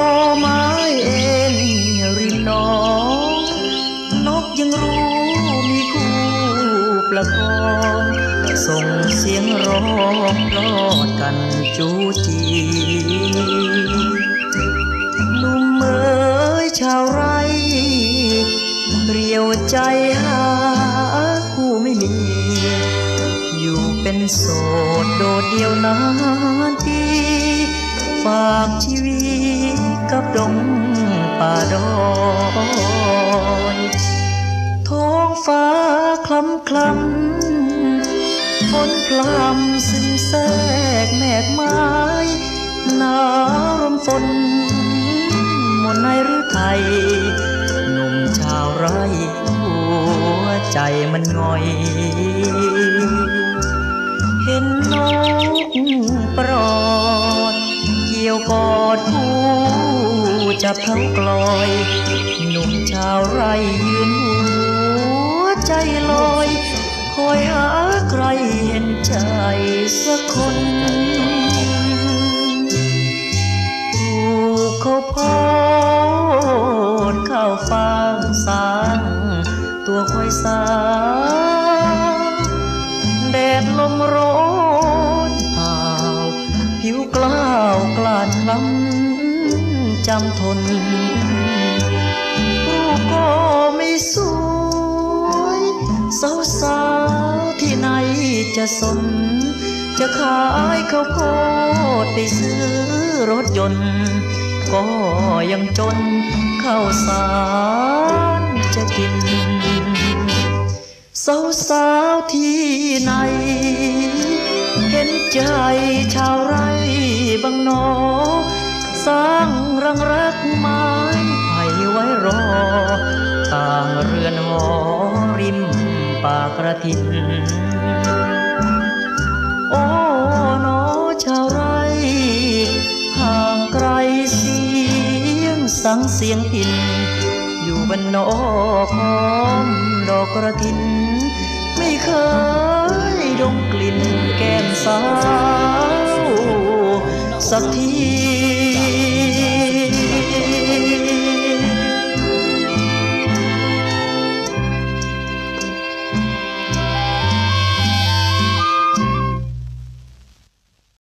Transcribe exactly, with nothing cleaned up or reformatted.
ไม้เอ็นริมหนองนกยังรู้มีคู่ประคองส่งเสียงร้องปลอดกันจูจีหนุ่มเอ๋ยชาวไร่เปลี่ยวใจหาคู่ไม่มีอยู่เป็นโสดโดดเดี่ยวนานทีฝากชีวิตกับดงป่าดอยท้องฟ้าคล้ำคล้ำฝนพรำซึมแทรกแมกไม้หนาวลมฝนมนในฤทัยหนุ่มชาวไร่หัวใจมันง่อยเห็นนกปลอดเกี่ยวกอดคู่จับเท้ากลอยหนุ่มชาวไร่ยืนหัวใจลอยคอยหาใครเห็นใจสักคนถูกเขาพอดข้าวฟางสางตัวคอยสางแดดลมร้อนผ่าวผิวกล้าวกลาดคล้ำจำทนรูปก็ไม่สวยสาวสาวที่ไหนจะสนจะขายข้าวโพดไปซื้อรถยนต์ก็ยังจนข้าวสารจะกินสาวสาวที่ไหนเห็นใจชาวไร่บางหนอสร้างรังรักไม้ไผ่ไว้รอต่างเรือนหอริมป่ากระถินโอ้หนอชาวไร่ห่างไกลเสียงสังเสียงพินอยู่บนนอกหอมดอกกระถินไม่เคยดมกลิ่นแก้มสาวสักที